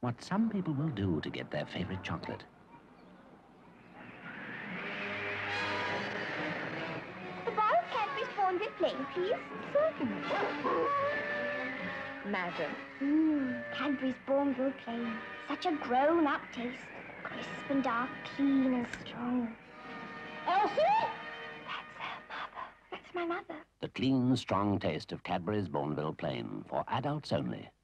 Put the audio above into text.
what some people will do to get their favorite chocolate. A bar of Cadbury's Bournville plain, please. Certainly. Madam. Cadbury's Bournville plain. Such a grown-up taste. Crisp and dark, clean and strong. Elsie? That's her mother. That's my mother. The clean, strong taste of Cadbury's Bournville plain, for adults only.